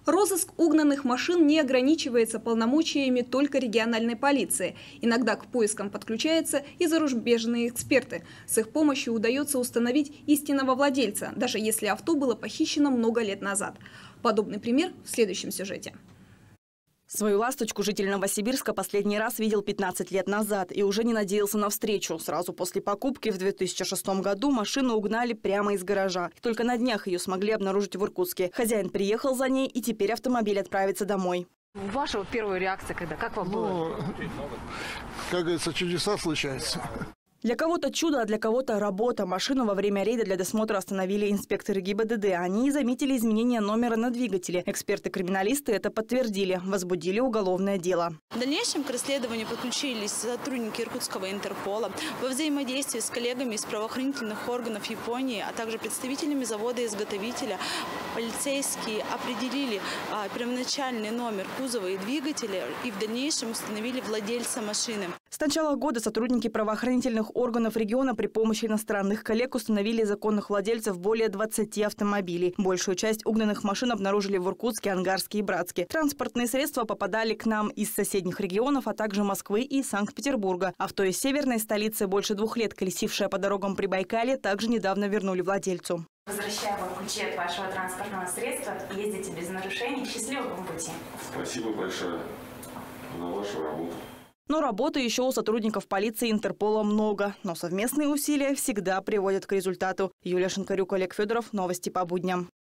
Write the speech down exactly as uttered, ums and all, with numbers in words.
Розыск угнанных машин не ограничивается полномочиями только региональной полиции. Иногда к поискам подключаются и зарубежные эксперты. С их помощью удается установить истинного владельца, даже если авто было похищено много лет назад. Подобный пример в следующем сюжете. Свою ласточку житель Новосибирска последний раз видел пятнадцать лет назад и уже не надеялся на встречу. Сразу после покупки в две тысячи шестом году машину угнали прямо из гаража. Только на днях ее смогли обнаружить в Иркутске. Хозяин приехал за ней, и теперь автомобиль отправится домой. Ваша вот первая реакция, когда? Как вам было? Ну, как говорится, чудеса случаются. Для кого-то чудо, а для кого-то работа. Машину во время рейда для досмотра остановили инспекторы ГИБДД. Они заметили изменение номера на двигателе. Эксперты-криминалисты это подтвердили. Возбудили уголовное дело. В дальнейшем к расследованию подключились сотрудники Иркутского Интерпола во взаимодействии с коллегами из правоохранительных органов Японии, а также представителями завода-изготовителя. Полицейские определили а, первоначальный номер кузова и двигателя и в дальнейшем установили владельца машины. С начала года сотрудники правоохранительных органов региона при помощи иностранных коллег установили законных владельцев более двадцати автомобилей. Большую часть угнанных машин обнаружили в Иркутске, Ангарске и Братске. Транспортные средства попадали к нам из соседних регионов, а также Москвы и Санкт-Петербурга. Авто из северной столицы, больше двух лет колесившее по дорогам Прибайкалья, также недавно вернули владельцу. Возвращаю вам ключи от вашего транспортного средства. Ездите без нарушений. Счастливого пути. Спасибо большое за вашу работу. Но работы еще у сотрудников полиции и Интерпола много. Но совместные усилия всегда приводят к результату. Юлия Шинкарюк, Олег Федоров. Новости по будням.